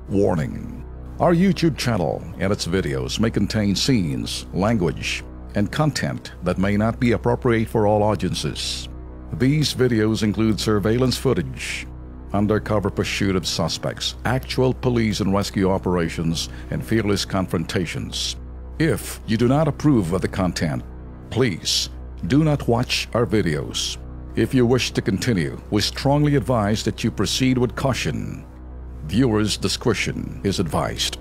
Warning: our YouTube channel and its videos may contain scenes, language, and content that may not be appropriate for all audiences. These videos include surveillance footage, undercover pursuit of suspects, actual police and rescue operations, and fearless confrontations. If you do not approve of the content, please do not watch our videos. If you wish to continue, we strongly advise that you proceed with caution. Viewers' discretion is advised.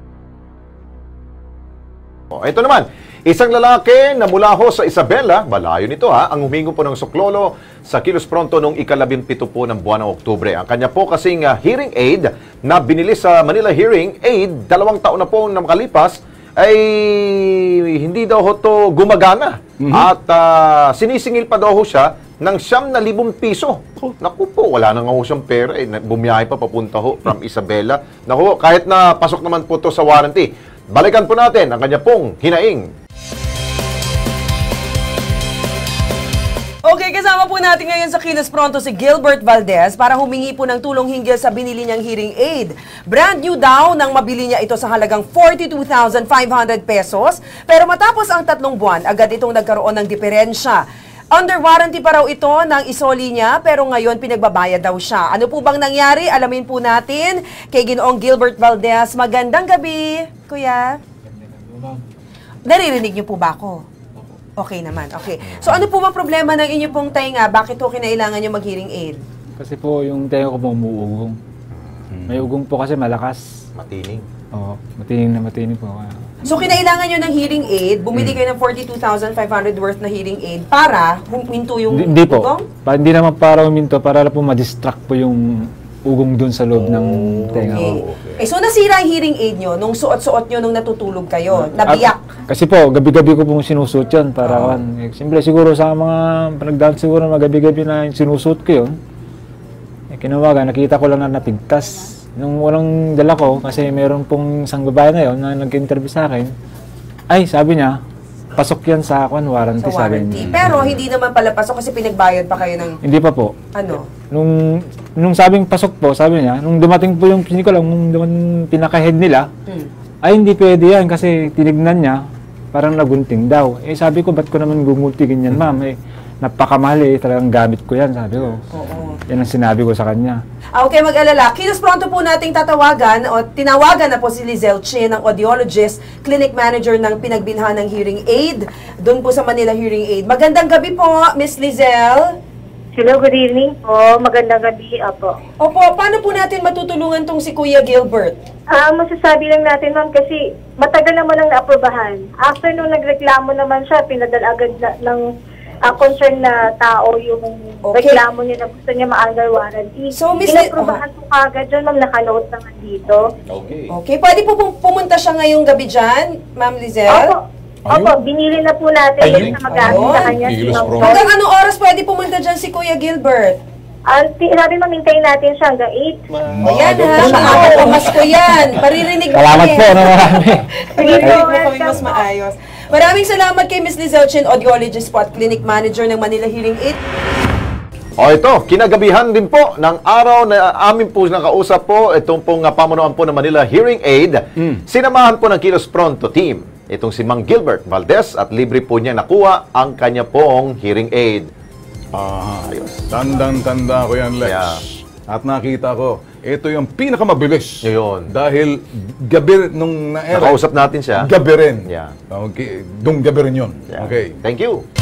Ito naman, isang lalaki na mula ho sa Isabela, malayo nito ang humingo po ng suklolo sa Kilos Pronto noong ika-17 po ng buwan ng Oktubre. Ang kanya po kasing hearing aid na binili sa Manila Hearing Aid, 2 taon na po na makalipas, ay hindi daw ho to gumagana. At sinisingil pa daw ho siya ng 9,000 piso. Naku po, wala na nga ho siyang pera. Bumiyahe pa papunta ho from Isabela. Naku, kahit na pasok naman po to sa warranty. Balikan po natin ang kanya pong hinaing. Okay, kasama po natin ngayon sa Kilos Pronto si Gilbert Valdez para humingi po ng tulong hinggil sa binili niyang hearing aid. Brand new daw nang mabili niya ito sa halagang 42,500 pesos. Pero matapos ang 3 buwan, agad itong nagkaroon ng diferensya. Under warranty pa raw ito ng isoli niya, pero ngayon pinagbabayad daw siya. Ano po bang nangyari? Alamin po natin kay Ginoong Gilbert Valdez. Magandang gabi, Kuya. Naririnig niyo po ba ako? Okay naman, okay. So ano po bang problema ng inyo pong tainga? Bakit po kinailangan niyo mag-hearing aid? Kasi po yung tainga ko po umuugong. May ugong po kasi malakas. Matining. Oo, matining po. So, kinailangan nyo ng hearing aid, bumili kayo ng 42,500 worth na hearing aid para huminto yung Hindi po. ugong? Hindi naman para huminto, para po ma-distract po yung ugong dun sa loob ng tenga ko. Okay. So, nasira yung hearing aid nyo nung suot-suot nyo nung natutulog kayo, nabiyak? Kasi po, gabi-gabi ko pong sinusuot yun para simple siguro sa mga panagdaan siguro magabi-gabi na sinusuot ko yun. Kinawagan, nakita ko lang na napigtas. Nung walang dala ko, kasi meron pong isang babae na yun na nag-interview sa akin, ay, sabi niya, pasok yan sa warranty, sa warranty. Pero hindi naman pala pasok kasi pinagbayad pa kayo ng... Hindi pa po. Ano? Nung sabing pasok po, sabi niya, nung dumating po yung pinaka-head nila, ay, hindi pwede yan kasi tinignan niya, parang nagunting daw. Eh, sabi ko, ba't ko naman gumultigin yan, ma'am? Eh, napakamahal eh, talagang gamit ko yan, sabi ko. Oo. Yan ang sinabi ko sa kanya. Okay, mag-alala. Kilos Pronto po nating tatawagan o tinawagan na po si Lizelle Chin, ang audiologist, clinic manager ng pinagbilhan ng hearing aid doon po sa Manila Hearing Aid. Magandang gabi po, Miss Lizelle. Hello, good evening po. Magandang gabi, Apo. Opo, paano po natin matutulungan tong si Kuya Gilbert? Masasabi lang natin, ma'am, kasi matagal naman ang naaprobahan. After nung nagreklamo naman siya, pinadala agad ng concern na tao yung reklamo niya na gusto niya ma-under warranty. So, Miss Pinaprobahan po kagad dyan, ma'am, nakanote naman dito. Okay. Okay, pwede po pumunta siya ngayong gabi dyan, Ma'am Lizelle? Opo, binili na po natin yung sa mag-asin sa kanya. Hanggang anong oras pwede pumunta dyan si Kuya Gilbert? Sabi ma'am, hintayin natin siya hanggang 8. Ayan ha, maaga po mas ko yan. Maririnig mo Salamat po na marami. Maririnig mo kami mas maayos. Maraming salamat kay Ms. Lizelle Chin, audiologist po at clinic manager ng Manila Hearing Aid. O ito, kinagabihan din po ng araw na amin po nakausap po itong pong pamunuan po ng Manila Hearing Aid. Sinamahan po ng Kilos Pronto team itong si Mang Gilbert Valdez at libre po niya nakuha ang kanya pong hearing aid. Ayos. Tandang-tanda ko yan, Lex. Yeah. At nakita ko, ito yung pinakamabilis. Yun. Dahil gabi nung na-era. Nakausap natin siya. Gabi rin. Yeah. Okay. Dung gabi rin yun. Yeah. Okay. Thank you.